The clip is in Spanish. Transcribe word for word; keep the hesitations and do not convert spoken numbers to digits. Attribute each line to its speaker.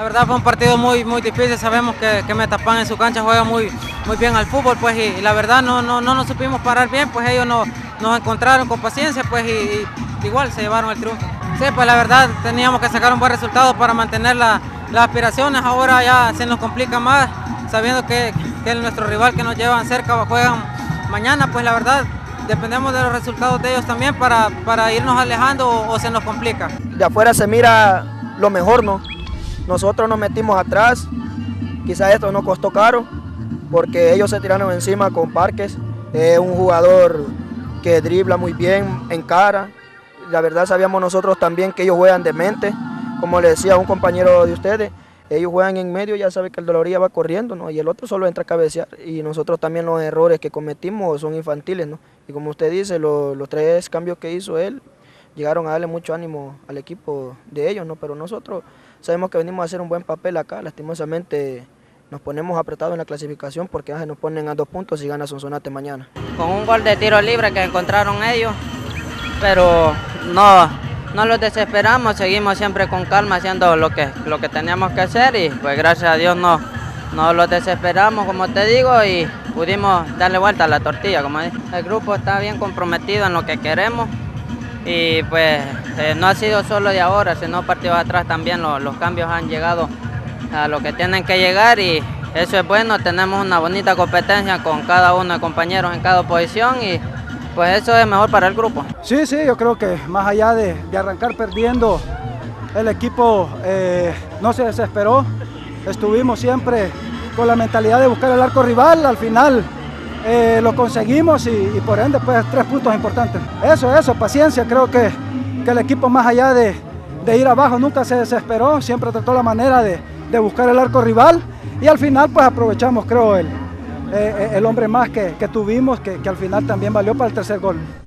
Speaker 1: verdad fue un partido muy, muy difícil, sabemos que, que Metapan en su cancha juega muy, muy bien al fútbol, pues y, y la verdad no, no, no nos supimos parar bien, pues ellos no, nos encontraron con paciencia, pues y, y igual se llevaron el triunfo. Sí, pues la verdad teníamos que sacar un buen resultado para mantener la, las aspiraciones, ahora ya se nos complica más, sabiendo que, que nuestro rival que nos llevan cerca juegan mañana, pues la verdad dependemos de los resultados de ellos también para, para irnos alejando o, o se nos complica.
Speaker 2: De afuera se mira lo mejor, ¿no? Nosotros nos metimos atrás, quizás esto nos costó caro, porque ellos se tiraron encima con Parques, es un jugador que dribla muy bien, encara. La verdad sabíamos nosotros también que ellos juegan de mente, como le decía un compañero de ustedes, ellos juegan en medio, ya sabe que el Doloría va corriendo, ¿no? Y el otro solo entra a cabecear, y nosotros también los errores que cometimos son infantiles, ¿no? Y como usted dice, lo, los tres cambios que hizo él, llegaron a darle mucho ánimo al equipo de ellos, ¿no? Pero nosotros sabemos que venimos a hacer un buen papel acá, lastimosamente nos ponemos apretados en la clasificación porque ah, nos ponen a dos puntos y gana Sonsonate mañana.
Speaker 3: Con un gol de tiro libre que encontraron ellos, pero no, no los desesperamos, seguimos siempre con calma haciendo lo que, lo que teníamos que hacer y pues gracias a Dios no, no los desesperamos, como te digo, y pudimos darle vuelta a la tortilla, como dice. El grupo está bien comprometido en lo que queremos. Y pues eh, no ha sido solo de ahora, sino partidos atrás también lo, los cambios han llegado a lo que tienen que llegar y eso es bueno, tenemos una bonita competencia con cada uno de compañeros en cada posición y pues eso es mejor para el grupo.
Speaker 4: Sí, sí, yo creo que más allá de, de arrancar perdiendo, el equipo eh, no se desesperó, estuvimos siempre con la mentalidad de buscar el arco rival, al final Eh, lo conseguimos y, y por ende pues tres puntos importantes. Eso, eso, paciencia, creo que, que el equipo más allá de, de ir abajo nunca se desesperó, siempre trató la manera de, de buscar el arco rival y al final pues aprovechamos creo el, eh, el hombre más que, que tuvimos que, que al final también valió para el tercer gol.